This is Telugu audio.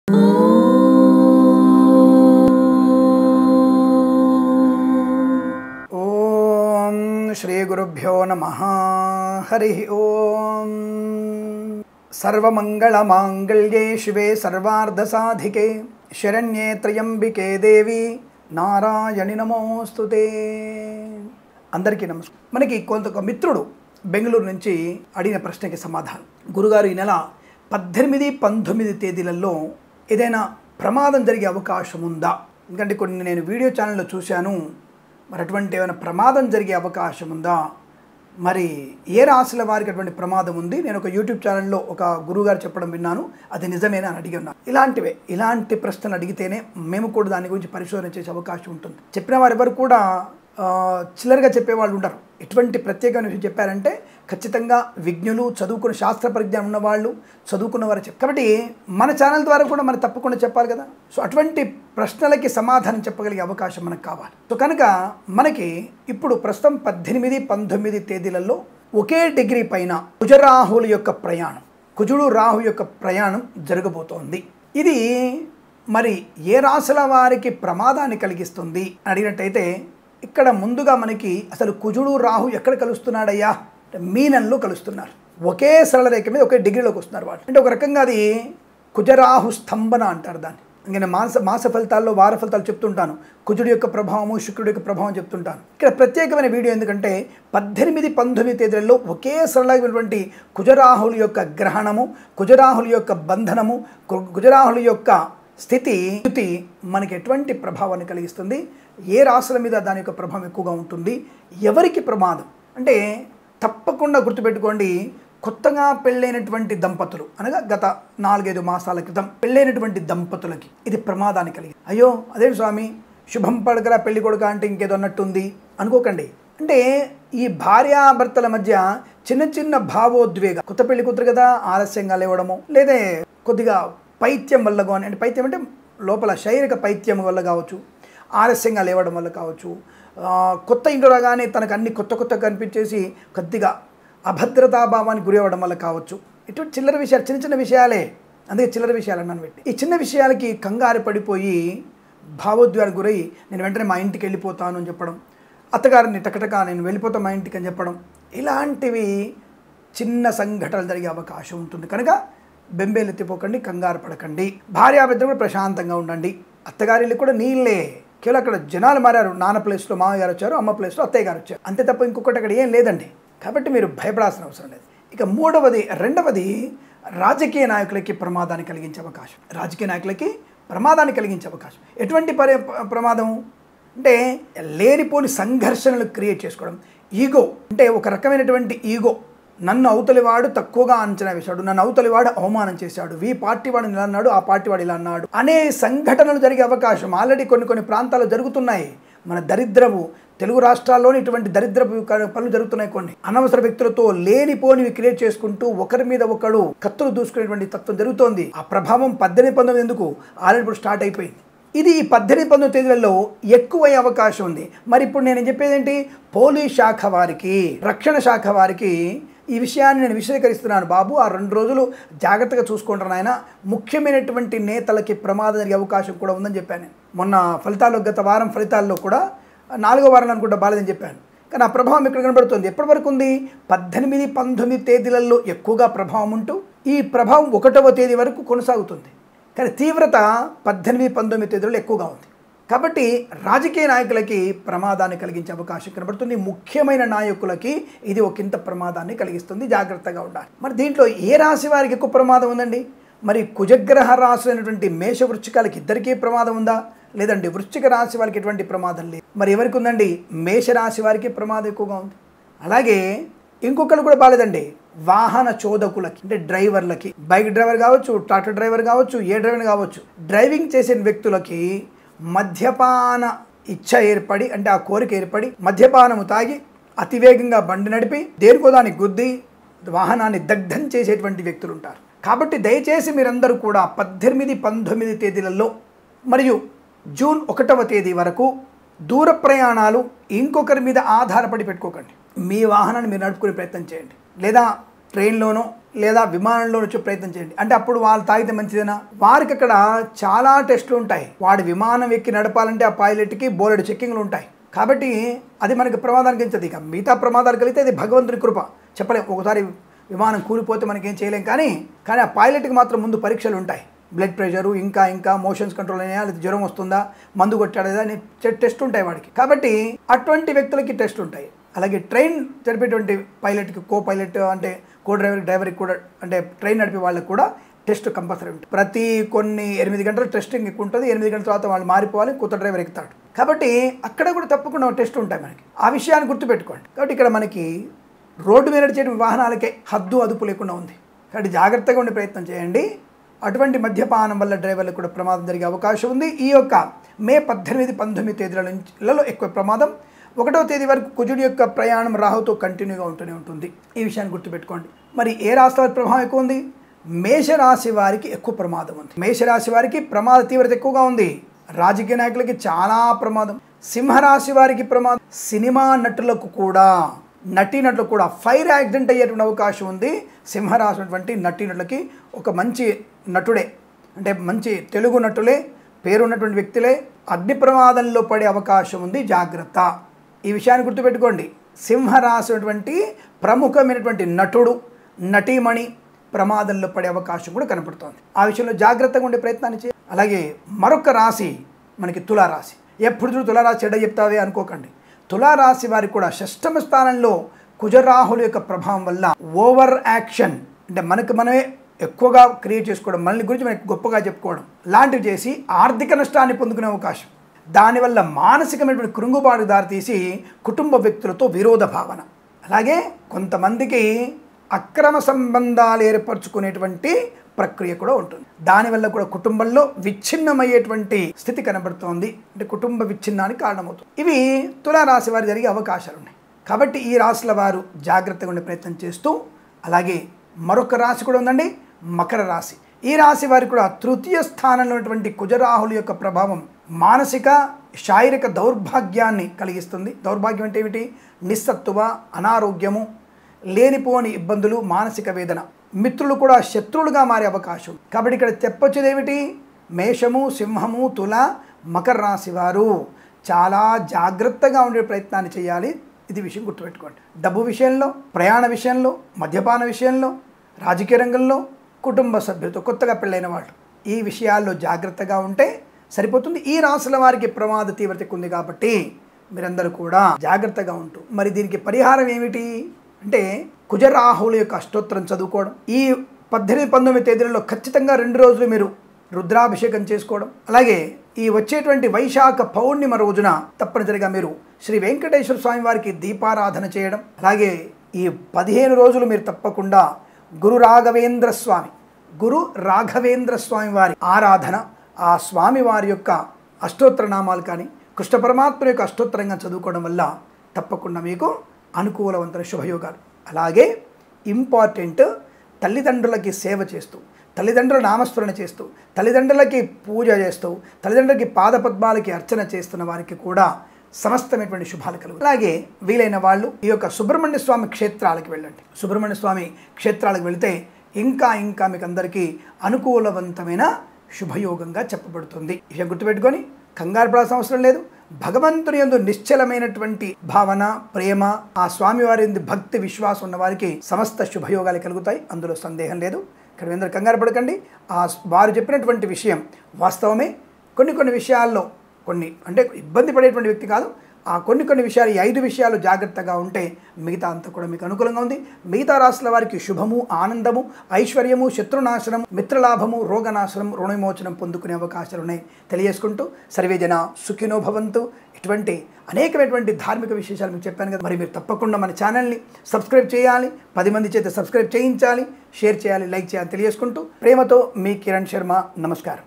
ఓం శ్రీ గురుభ్యో నమః. హరి ఓం. సర్వమంగళమాంగళ్యే శివే సర్వార్ధసాధికే శరణ్యే త్రయంబికే దేవి నారాయణి నమోస్తుతే. అందరికీ నమస్కారం. మనకి కొంత మిత్రుడు బెంగళూరు నుంచి అడిగిన ప్రశ్నకి సమాధానం. గురుగారు, ఈ నెల 18, 19 తేదీలలో ఏదైనా ప్రమాదం జరిగే అవకాశం ఉందా? ఎందుకంటే కొన్ని నేను వీడియో ఛానల్లో చూశాను, మరి అటువంటి ఏమైనా ప్రమాదం జరిగే అవకాశం ఉందా? మరి ఏ రాశుల వారికి అటువంటి ప్రమాదం ఉంది? నేను ఒక యూట్యూబ్ ఛానల్లో ఒక గురువుగారు చెప్పడం విన్నాను, అది నిజమేనా అని అడిగి ఉన్నాను. ఇలాంటి ప్రశ్నలు అడిగితేనే మేము కూడా దాని గురించి పరిశోధన చేసే అవకాశం ఉంటుంది. చెప్పిన వారు ఎవరు కూడా చిల్లరగా చెప్పేవాళ్ళు ఉండరు. ఎటువంటి ప్రత్యేకమైన విషయం చెప్పారంటే ఖచ్చితంగా విజ్ఞులు, చదువుకున్న శాస్త్ర పరిజ్ఞానం ఉన్నవాళ్ళు, చదువుకున్నవారు కాబట్టి మన ఛానల్ ద్వారా కూడా మనం తప్పకుండా చెప్పాలి కదా. సో అటువంటి ప్రశ్నలకి సమాధానం చెప్పగలిగే అవకాశం మనకు కావాలి. సో కనుక మనకి ఇప్పుడు ప్రస్తుతం 18, 19 తేదీలలో ఒకే డిగ్రీ పైన కుజరాహుల యొక్క ప్రయాణం, కుజుడు రాహు యొక్క ప్రయాణం జరగబోతోంది. ఇది మరి ఏ రాశుల వారికి ప్రమాదాన్ని కలిగిస్తుంది అని అడిగినట్టయితే, ఇక్కడ ముందుగా మనకి అసలు కుజుడు రాహు ఎక్కడ కలుస్తున్నాడయ్యా? మీనంలో కలుస్తున్నారు. ఒకే సరళ రేఖ మీద ఒకే డిగ్రీలోకి వస్తున్నారు వాళ్ళు. అంటే ఒక రకంగా అది కుజరాహు స్తంభన అంటారు దాన్ని. నేను మాస ఫలితాల్లో వార ఫలితాలు చెప్తుంటాను. కుజుడు యొక్క ప్రభావము, శుక్రుడి యొక్క ప్రభావం చెప్తుంటాను. ఇక్కడ ప్రత్యేకమైన వీడియో ఎందుకంటే 18, 19 తేదీలలో ఒకే సరళమైనటువంటి కుజరాహుల యొక్క గ్రహణము, కుజరాహుల యొక్క బంధనము, కుజరాహుల యొక్క స్థితి మనకి ఎటువంటి ప్రభావాన్ని కలిగిస్తుంది, ఏ రాశుల మీద దాని యొక్క ప్రభావం ఎక్కువగా ఉంటుంది, ఎవరికి ప్రమాదం అంటే తప్పకుండా గుర్తుపెట్టుకోండి. కొత్తగా పెళ్ళైనటువంటి దంపతులు అనగా గత 4-5 మాసాల క్రితం పెళ్ళైనటువంటి దంపతులకి ఇది ప్రమాదాన్ని కలిగింది. అయ్యో అదేంటి స్వామి, శుభం పడకరా పెళ్లి కొడుక అంటే ఇంకేదో అన్నట్టుంది అనుకోకండి. అంటే ఈ భార్యాభర్తల మధ్య చిన్న చిన్న భావోద్వేగ, కొత్త పెళ్లి కూతురు కదా, ఆలస్యంగా లేవడము, లేదా కొద్దిగా పైత్యం వల్ల కానీ, అంటే పైత్యం అంటే లోపల శారీరక పైత్యం వల్ల కావచ్చు, ఆలస్యంగా లేవడం వల్ల కావచ్చు, కొత్త ఇంట్లో రాగానే తనకు అన్ని కొత్త కనిపించేసి కొద్దిగా అభద్రతాభావానికి గురి అవ్వడం వల్ల కావచ్చు. ఇటువంటి చిల్లర విషయాలు, చిన్న విషయాలే, అందుకే చిల్లర విషయాలు అన్నాను పెట్టి. ఈ చిన్న విషయాలకి కంగారు పడిపోయి భావోద్వేగానికి గురై నేను వెంటనే మా ఇంటికి వెళ్ళిపోతాను అని చెప్పడం, అత్తగారిని టకటక నేను వెళ్ళిపోతాను మా ఇంటికి అని చెప్పడం, ఇలాంటివి చిన్న సంఘటనలు జరిగే అవకాశం ఉంటుంది. కనుక బెంబేలు ఎత్తిపోకండి, కంగారు పడకండి. భార్యాభర్తలు కూడా ప్రశాంతంగా ఉండండి. అత్తగారిల్లు కూడా నీళ్ళే, కేవలం అక్కడ జనాలు మారారు. నాన్న ప్లేస్లో మామయ్య గారు వచ్చారు, అమ్మ ప్లేస్లో అత్తయ్య గారు వచ్చారు, అంతే తప్ప ఇంకొకటి అక్కడ ఏం లేదండి. కాబట్టి మీరు భయపడాల్సిన అవసరం లేదు. ఇక రెండవది రాజకీయ నాయకులకి ప్రమాదాన్ని కలిగించే అవకాశం. రాజకీయ నాయకులకి ప్రమాదాన్ని కలిగించే అవకాశం. ఎటువంటి ప్రమాదం అంటే లేనిపోని సంఘర్షణలు క్రియేట్ చేసుకోవడం, ఈగో అంటే ఒక రకమైనటువంటి ఈగో. నన్ను అవతలివాడు తక్కువగా అంచనా వేశాడు, నన్ను అవతలివాడు అవమానం చేశాడు, ఈ పార్టీ వాడు ఇలా అన్నాడు, ఆ పార్టీ వాడు ఇలా అన్నాడు అనే సంఘటనలు జరిగే అవకాశం ఆల్రెడీ కొన్ని ప్రాంతాల్లో జరుగుతున్నాయి. మన దరిద్రము తెలుగు రాష్ట్రాల్లోని ఇటువంటి దరిద్రపు పనులు జరుగుతున్నాయి. కొన్ని అనవసర వ్యక్తులతో లేనిపోనివి క్రియేట్ చేసుకుంటూ ఒకరి మీద ఒకడు కత్తులు దూసుకునేటువంటి తత్వం జరుగుతోంది. ఆ ప్రభావం 18, 19 ఎందుకు ఆల్రెడీ ఇప్పుడు స్టార్ట్ అయిపోయింది. ఇది 18, 19 తేదీలలో ఎక్కువయ్యే అవకాశం ఉంది. మరి ఇప్పుడు నేను చెప్పేది ఏంటి, పోలీస్ శాఖ వారికి, రక్షణ శాఖ వారికి ఈ విషయాన్ని నేను విశదీకరిస్తున్నాను. బాబు, ఆ 2 రోజులు జాగ్రత్తగా చూసుకుంటాను ఆయన. ముఖ్యమైనటువంటి నేతలకి ప్రమాదం జరిగే అవకాశం కూడా ఉందని చెప్పాను. మొన్న ఫలితాల్లో, గత వారం ఫలితాల్లో కూడా 4వ వారం అనుకుంటా బాలేదని చెప్పాను. కానీ ఆ ప్రభావం ఇక్కడ కనబడుతుంది. ఎప్పటి వరకు ఉంది? 18, 19 తేదీలలో ఎక్కువగా ప్రభావం ఉంటూ ఈ ప్రభావం 1వ తేదీ వరకు కొనసాగుతుంది. కానీ తీవ్రత 18, 19 తేదీలలో ఎక్కువగా ఉంది. కాబట్టి రాజకీయ నాయకులకి ప్రమాదాన్ని కలిగించే అవకాశం కనబడుతుంది. ముఖ్యమైన నాయకులకి ఇది ఒకంత ప్రమాదాన్ని కలిగిస్తుంది, జాగ్రత్తగా ఉండాలి. మరి దీంట్లో ఏ రాశి వారికి ఎక్కువ ప్రమాదం ఉందండి? మరి కుజగ్రహ రాశి అయినటువంటి మేష వృశ్చికాలకి ఇద్దరికీ ప్రమాదం ఉందా? లేదండి, వృశ్చిక రాశి వారికి ఎటువంటి ప్రమాదం లేదు. మరి ఎవరికి ఉందండి? మేష రాశి వారికి ప్రమాదం ఎక్కువగా ఉంది. అలాగే ఇంకొకరు కూడా బాలేదండి, వాహన చోదకులకి, అంటే డ్రైవర్లకి, బైక్ డ్రైవర్ కావచ్చు, ట్రాక్టర్ డ్రైవర్ కావచ్చు, ఏ డ్రైవర్ కావచ్చు, డ్రైవింగ్ చేసే వ్యక్తులకి మద్యపాన ఇచ్చ ఏర్పడి, అంటే ఆ కోరిక ఏర్పడి మద్యపానము తాగి అతివేగంగా బండి నడిపి దేనికో దానికి గుద్ది వాహనాన్ని దగ్ధం చేసేటువంటి వ్యక్తులు ఉంటారు. కాబట్టి దయచేసి మీరందరూ కూడా 18, 19 తేదీలలో మరియు జూన్ 1వ తేదీ వరకు దూర ప్రయాణాలు ఇంకొకరి మీద ఆధారపడి పెట్టుకోకండి. మీ వాహనాన్ని మీరు నడుపుకునే ప్రయత్నం చేయండి. లేదా ట్రైన్లోనో లేదా విమానంలో వచ్చే ప్రయత్నం చేయండి. అంటే అప్పుడు వాళ్ళు తాగితే మంచిదేనా? వారికి అక్కడ చాలా టెస్టులు ఉంటాయి. వాడు విమానం ఎక్కి నడపాలంటే ఆ పైలట్కి బోలెడు చెక్కింగ్లు ఉంటాయి. కాబట్టి అది మనకి ప్రమాదానికి ఎంచదు. ఇక మిగతా ప్రమాదాలు కలిగితే అది భగవంతుని కృప, చెప్పలేం. ఒకసారి విమానం కూలిపోతే మనకేం చేయలేం. కానీ ఆ పైలట్కి మాత్రం ముందు పరీక్షలు ఉంటాయి. బ్లడ్ ప్రెషరు, ఇంకా మోషన్స్ కంట్రోల్ అయినా, లేదా జ్వరం వస్తుందా, మందు కొట్టాడా అని టెస్ట్ ఉంటాయి వాడికి. కాబట్టి అటువంటి వ్యక్తులకి టెస్ట్ ఉంటాయి. అలాగే ట్రైన్ జరిపేటువంటి పైలట్కి, కో పైలట్ అంటే కో డ్రైవర్కి కూడా, అంటే ట్రైన్ నడిపే వాళ్ళకి కూడా టెస్ట్ కంపల్సరీ ఉంటుంది. ప్రతి కొన్ని 8 గంటల టెస్టింగ్ ఎక్కువ ఉంటుంది. 8 గంటల తర్వాత వాళ్ళు మారిపోవాలి, కొత్త డ్రైవర్ ఎక్కుతాడు. కాబట్టి అక్కడ కూడా తప్పకుండా టెస్ట్ ఉంటాయి మనకి. ఆ విషయాన్ని గుర్తుపెట్టుకోండి. కాబట్టి ఇక్కడ మనకి రోడ్డు మీద నడిచే వాహనాలకే హద్దు అదుపు లేకుండా ఉంది. కాబట్టి జాగ్రత్తగా ఉండే ప్రయత్నం చేయండి. అటువంటి వల్ల డ్రైవర్లకు కూడా ప్రమాదం జరిగే అవకాశం ఉంది. ఈ యొక్క మే 18, 19 తేదీలలో ఎక్కువ ప్రమాదం. 1వ తేదీ వరకు కుజుడి యొక్క ప్రయాణం రాహుతో కంటిన్యూగా ఉంటూనే ఉంటుంది. ఈ విషయాన్ని గుర్తుపెట్టుకోండి. మరి ఏ రాశి వారి ప్రభావం ఎక్కువ ఉంది? మేషరాశి వారికి ఎక్కువ ప్రమాదం ఉంది. మేషరాశి వారికి ప్రమాద తీవ్రత ఎక్కువగా ఉంది. రాజకీయ నాయకులకి చాలా ప్రమాదం. సింహరాశి వారికి ప్రమాదం. సినిమా నటులకు కూడా, నటీనటులకు కూడా ఫైర్ యాక్సిడెంట్ అయ్యేటువంటి అవకాశం ఉంది. సింహరాశి ఉన్నటువంటి నటీనటులకి ఒక మంచి నటుడే, అంటే మంచి తెలుగు నటులే, పేరున్నటువంటి వ్యక్తులే అగ్ని ప్రమాదంలో పడే అవకాశం ఉంది. జాగ్రత్త. ఈ విషయాన్ని గుర్తుపెట్టుకోండి. సింహరాశి ఉన్నటువంటి ప్రముఖమైనటువంటి నటుడు, నటీమణి ప్రమాదంలో పడే అవకాశం కూడా కనపడుతోంది. ఆ విషయంలో జాగ్రత్తగా ఉండే ప్రయత్నాన్ని చేయాలి. అలాగే మరొక రాశి మనకి తులారాశి. ఎప్పుడు తులారాశి చెడ్డ చెప్తావే అనుకోకండి. తులారాశి వారికి కూడా 6వ స్థానంలో కుజరాహుల యొక్క ప్రభావం వల్ల ఓవర్ యాక్షన్, అంటే మనమే ఎక్కువగా క్రియేట్ చేసుకోవడం, మనల్ని గురించి మనకి గొప్పగా చెప్పుకోవడం లాంటివి చేసి ఆర్థిక నష్టాన్ని పొందుకునే అవకాశం. దానివల్ల మానసికమైనటువంటి కృంగుబాటు దారితీసి కుటుంబ వ్యక్తులతో విరోధ భావన, అలాగే కొంతమందికి అక్రమ సంబంధాలు ఏర్పరచుకునేటువంటి ప్రక్రియ కూడా ఉంటుంది. దానివల్ల కూడా కుటుంబంలో విచ్ఛిన్నమయ్యేటువంటి స్థితి కనబడుతోంది. అంటే కుటుంబ విచ్ఛిన్నానికి కారణమవుతుంది. ఇవి తులారాశి వారి జరిగే అవకాశాలు ఉన్నాయి. కాబట్టి ఈ రాశుల వారు జాగ్రత్తగా ఉండే ప్రయత్నం చేస్తూ, అలాగే మరొక రాశి కూడా ఉందండి, మకర రాశి. ఈ రాశి వారికి కూడా 3వ స్థానంలో ఉన్నటువంటి కుజరాహుల యొక్క ప్రభావం మానసిక శారీరక దౌర్భాగ్యాన్ని కలిగిస్తుంది. దౌర్భాగ్యం అంటే ఏమిటి? నిస్సత్తువ, అనారోగ్యము, లేనిపోని ఇబ్బందులు, మానసిక వేదన, మిత్రులు కూడా శత్రువులుగా మారే అవకాశం. కాబట్టి ఇక్కడ చెప్పొచ్చేది ఏమిటి? మేషము, సింహము, తుల, మకర రాశి వారు చాలా జాగ్రత్తగా ఉండే ప్రయత్నాన్ని చేయాలి. ఇది విషయం గుర్తుపెట్టుకోండి. డబ్బు విషయంలో, ప్రయాణ విషయంలో, మద్యపాన విషయంలో, రాజకీయ రంగంలో, కుటుంబ సభ్యులతో, కొత్తగా పెళ్ళైన వాళ్ళు, ఈ విషయాల్లో జాగ్రత్తగా ఉంటే సరిపోతుంది. ఈ రాశుల వారికి ప్రమాద తీవ్రత ఉంది కాబట్టి మీరందరూ కూడా జాగ్రత్తగా ఉంటూ, మరి దీనికి పరిహారం ఏమిటి అంటే కుజరాహుల యొక్క అష్టోత్తరం చదువుకోవడం. ఈ 18, 19 తేదీలలో ఖచ్చితంగా 2 రోజులు మీరు రుద్రాభిషేకం చేసుకోవడం. అలాగే ఈ వచ్చేటువంటి వైశాఖ పౌర్ణిమ రోజున తప్పనిసరిగా మీరు శ్రీ వెంకటేశ్వర స్వామి వారికి దీపారాధన చేయడం. అలాగే ఈ 15 రోజులు మీరు తప్పకుండా గురు రాఘవేంద్ర స్వామి వారి ఆరాధన, ఆ స్వామి వారి యొక్క అష్టోత్తర నామాలు కానీ కృష్ణ పరమాత్మ యొక్క అష్టోత్తరంగా చదువుకోవడం వల్ల తప్పకుండా మీకు అనుకూలవంతమైన శుభయోగాలు. అలాగే ఇంపార్టెంట్, తల్లిదండ్రులకి సేవ చేస్తూ, తల్లిదండ్రుల నామస్మరణ చేస్తూ, తల్లిదండ్రులకి పూజ చేస్తూ, తల్లిదండ్రులకి పాదపద్మాలకి అర్చన చేస్తున్న వారికి కూడా సమస్తమైనటువంటి శుభాలు కలుగు. అలాగే వీలైన వాళ్ళు ఈ యొక్క సుబ్రహ్మణ్య స్వామి క్షేత్రాలకు వెళ్ళండి. సుబ్రహ్మణ్య స్వామి క్షేత్రాలకు వెళితే ఇంకా మీకు అందరికీ అనుకూలవంతమైన శుభయోగంగా చెప్పబడుతుంది. ఇక గుర్తుపెట్టుకొని కంగారు పడాల్సిన అవసరం లేదు. భగవంతుని యందు నిశ్చలమైనటువంటి భావన, ప్రేమ, ఆ స్వామివారి యందు భక్తి, విశ్వాసం ఉన్న వారికి సమస్త శుభయోగాలు కలుగుతాయి. అందులో సందేహం లేదు. ఇక్కడ అందరూ కంగారు పడకండి. వారు చెప్పినటువంటి విషయం వాస్తవమే. కొన్ని విషయాల్లో అంటే ఇబ్బంది పడేటువంటి వ్యక్తి కాదు. ఆ కొన్ని విషయాలు, ఈ 5 విషయాలు జాగ్రత్తగా ఉంటే మిగతా అంతా కూడా మీకు అనుకూలంగా ఉంది. మిగతా రాశుల వారికి శుభము, ఆనందము, ఐశ్వర్యము, శత్రునాశనం, మిత్రలాభము, రోగనాశనం, రుణవిమోచనం పొందుకునే అవకాశాలు ఉన్నాయి తెలియజేసుకుంటూ సర్వే జన సుఖినో భవంతు. ఇటువంటి అనేకమైనటువంటి ధార్మిక విశేషాలు మీకు చెప్పాను కదా. మరి మీరు తప్పకుండా మన ఛానల్ని సబ్స్క్రైబ్ చేయాలి, 10 మంది చేత సబ్స్క్రైబ్ చేయించాలి, షేర్ చేయాలి, లైక్ చేయాలి తెలియజేసుకుంటూ ప్రేమతో మీ కిరణ్ శర్మ. నమస్కారం.